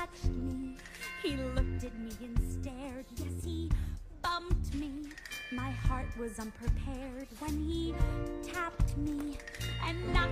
touched me. He looked at me and stared. Yes, he bumped me. My heart was unprepared when he tapped me, and